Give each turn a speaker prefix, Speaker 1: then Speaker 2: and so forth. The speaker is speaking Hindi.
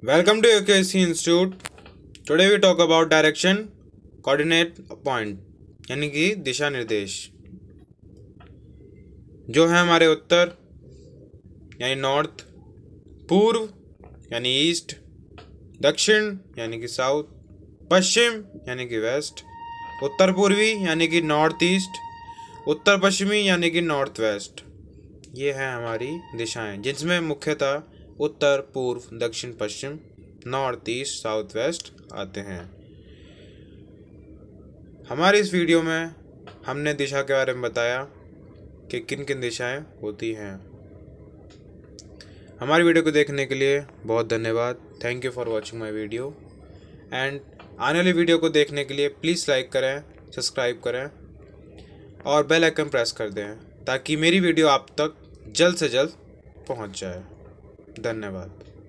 Speaker 1: Welcome to UKC Institute. Today we talk about direction, coordinate point यानी कि दिशा निर्देश जो है हमारे उत्तर यानी नॉर्थ, पूर्व यानी ईस्ट, दक्षिण यानी कि साउथ, पश्चिम यानी कि वेस्ट, उत्तर पूर्वी यानी कि नॉर्थ ईस्ट, उत्तर पश्चिमी यानी कि नॉर्थ वेस्ट। ये हैं हमारी दिशाएं जिसमें मुख्यतः उत्तर, पूर्व, दक्षिण, पश्चिम, नॉर्थ ईस्ट, साउथ वेस्ट आते हैं। हमारी इस वीडियो में हमने दिशा के बारे में बताया कि किन किन दिशाएं होती हैं। हमारी वीडियो को देखने के लिए बहुत धन्यवाद। Thank you for watching my video and आने वाली वीडियो को देखने के लिए प्लीज़ लाइक करें, सब्सक्राइब करें और बेल आइकन प्रेस कर दें ताकि मेरी वीडियो आप तक जल्द से जल्द पहुंच जाए। धन्यवाद।